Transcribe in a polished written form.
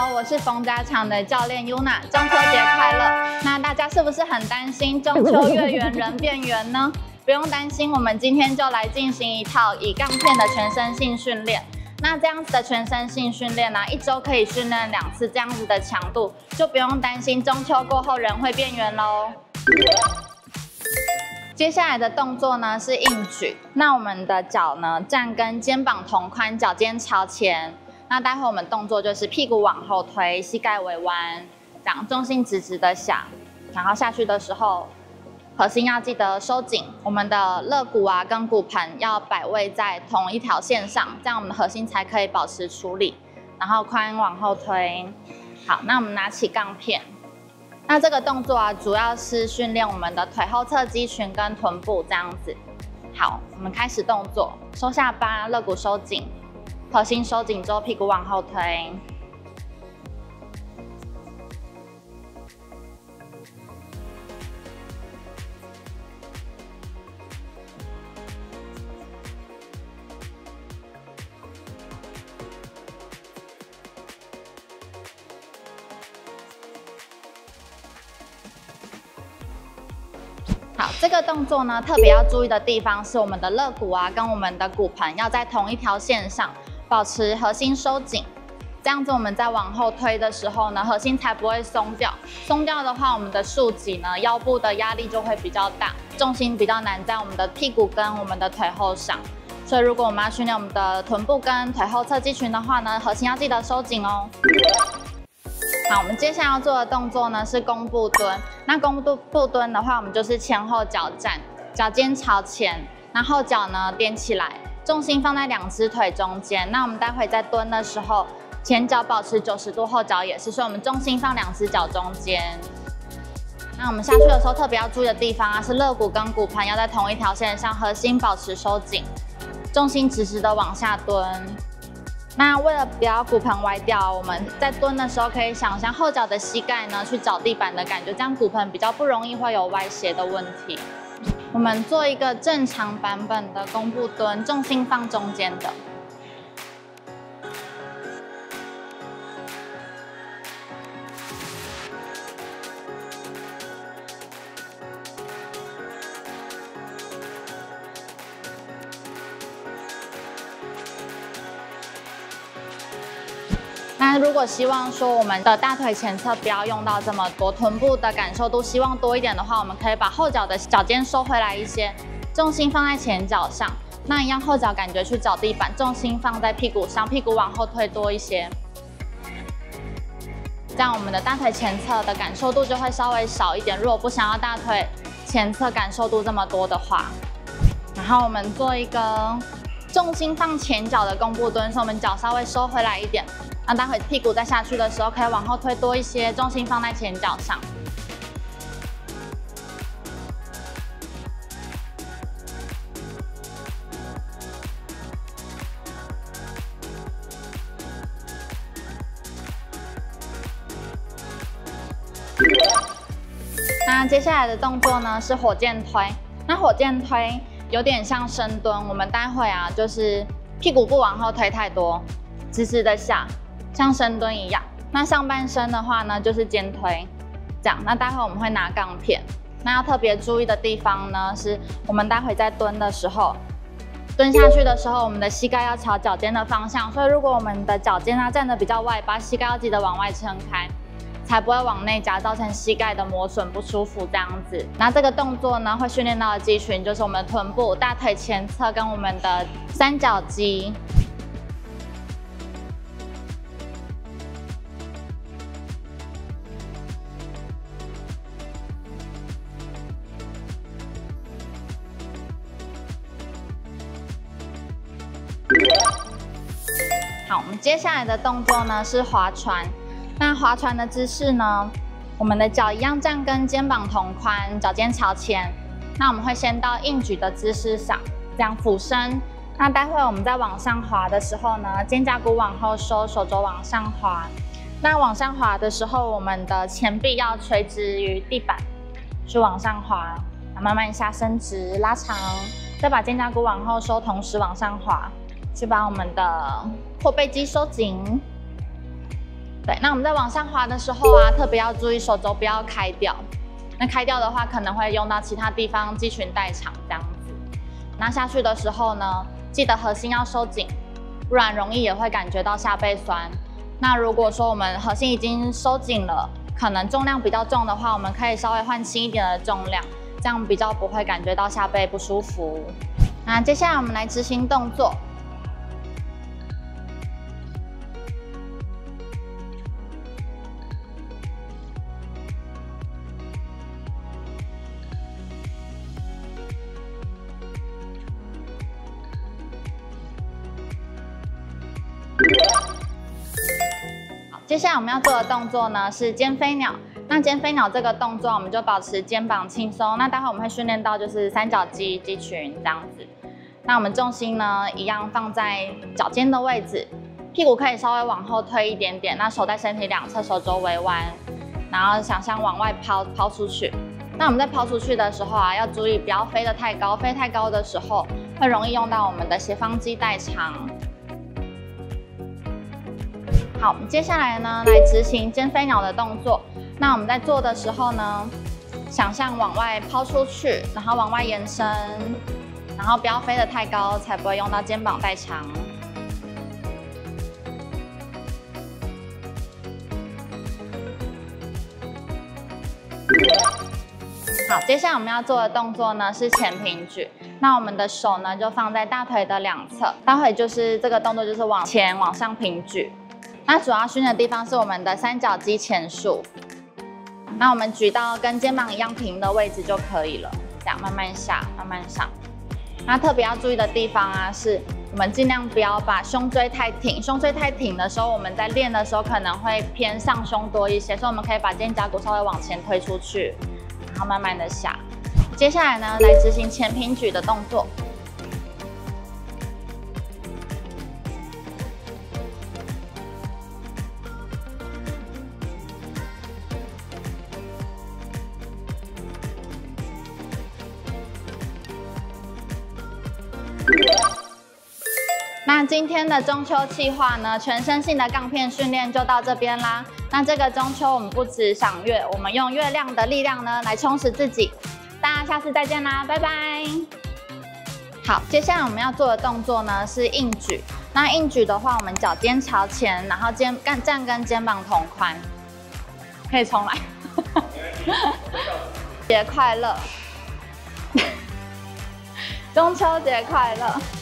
我是冯家强的教练 Yuna， 中秋节快乐！那大家是不是很担心中秋月圆人变圆呢？不用担心，我们今天就来进行一套以杠片的全身性训练。那这样子的全身性训练呢，1周可以训练2次，这样子的强度就不用担心中秋过后人会变圆喽。接下来的动作呢是硬举，那我们的脚呢站跟肩膀同宽，脚尖朝前。那待会我们动作就是屁股往后推，膝盖微弯，这样重心直直的下，然后下去的时候，核心要记得收紧，我们的肋骨啊跟骨盆要摆位在同一条线上，这样我们的核心才可以保持处理。然后髋往后推，好，那我们拿起杠片。那这个动作啊，主要是训练我们的腿后侧肌群跟臀部这样子。好，我们开始动作，收下巴，肋骨收紧。核心收紧之后，屁股往后推。好，这个动作呢，特别要注意的地方是我们的肋骨啊，跟我们的骨盆要在同一条线上。保持核心收紧，这样子我们在往后推的时候呢，核心才不会松掉。松掉的话，我们的竖脊呢，腰部的压力就会比较大，重心比较难在我们的屁股跟我们的腿后上。所以如果我们要训练我们的臀部跟腿后侧肌群的话呢，核心要记得收紧哦。好，我们接下来要做的动作呢是弓步蹲。那弓步蹲的话，我们就是前后脚站，脚尖朝前，那后脚呢踮起来。重心放在2只腿中间，那我们待会在蹲的时候，前脚保持90度，后脚也是，所以我们重心放2只脚中间。那我们下去的时候，特别要注意的地方啊，是肋骨跟骨盆要在同一条线上，核心保持收紧，重心直直的往下蹲。那为了不要骨盆歪掉，我们在蹲的时候可以想象后脚的膝盖呢去找地板的感觉，这样骨盆比较不容易会有歪斜的问题。我们做一个正常版本的弓步蹲，重心放中间的。那如果希望说我们的大腿前侧不要用到这么多，臀部的感受度希望多一点的话，我们可以把后脚的脚尖收回来一些，重心放在前脚上。那一样后脚感觉去找地板，重心放在屁股上，屁股往后推多一些，这样我们的大腿前侧的感受度就会稍微少一点。如果不想要大腿前侧感受度这么多的话，然后我们做一个重心放前脚的弓步蹲，所以我们脚稍微收回来一点。那待会屁股再下去的时候，可以往后推多一些，重心放在前脚上。那接下来的动作呢是火箭推。那火箭推有点像深蹲，我们待会啊就是屁股不往后推太多，直直的下。像深蹲一样，那上半身的话呢，就是肩推，这样。那待会我们会拿杠片，那要特别注意的地方呢，是我们待会在蹲的时候，蹲下去的时候，我们的膝盖要朝脚尖的方向，所以如果我们的脚尖站得比较外，把膝盖要记得往外撑开，才不会往内夹，造成膝盖的磨损不舒服这样子。那这个动作呢，会训练到的肌群就是我们的臀部、大腿前侧跟我们的三角肌。好，我们接下来的动作呢是划船。那划船的姿势呢，我们的脚一样站跟肩膀同宽，脚尖朝前。那我们会先到硬举的姿势上，这样俯身。那待会我们在往上滑的时候呢，肩胛骨往后收，手肘往上滑。那往上滑的时候，我们的前臂要垂直于地板，去往上滑。慢慢下伸直拉长，再把肩胛骨往后收，同时往上滑，去把我们的后背肌收紧。 对，那我们在往上滑的时候啊，特别要注意手肘不要开掉。那开掉的话，可能会用到其他地方肌群代偿这样子。那下去的时候呢，记得核心要收紧，不然容易也会感觉到下背酸。那如果说我们核心已经收紧了，可能重量比较重的话，我们可以稍微换轻一点的重量，这样比较不会感觉到下背不舒服。那接下来我们来执行动作。接下来我们要做的动作呢是尖飞鸟。那尖飞鸟这个动作，我们就保持肩膀轻松。那待会我们会训练到就是三角肌肌群这样子。那我们重心呢一样放在脚尖的位置，屁股可以稍微往后推一点点。那手在身体两侧，手肘微弯，然后想象往外抛出去。那我们在抛出去的时候啊，要注意不要飞得太高。飞太高的时候，会容易用到我们的斜方肌代偿。好，我们接下来呢来执行尖飞鸟的动作。那我们在做的时候呢，想象往外抛出去，然后往外延伸，然后不要飞得太高，才不会用到肩膀代偿。好，接下来我们要做的动作呢是前平举。那我们的手呢就放在大腿的两侧，待会就是这个动作就是往前往上平举。那主要训练的地方是我们的三角肌前束。那我们举到跟肩膀一样平的位置就可以了，这样慢慢下，慢慢上。那特别要注意的地方啊，是我们尽量不要把胸椎太挺。胸椎太挺的时候，我们在练的时候可能会偏上胸多一些，所以我们可以把肩胛骨稍微往前推出去，然后慢慢的下。接下来呢，来执行前平举的动作。那今天的中秋企划呢，全身性的杠片训练就到这边啦。那这个中秋我们不止赏月，我们用月亮的力量呢来充实自己。大家下次再见啦，拜拜。好，接下来我们要做的动作呢是硬举。那硬举的话，我们脚尖朝前，然后站跟肩膀同宽。可以重来。节快乐！中秋节快乐！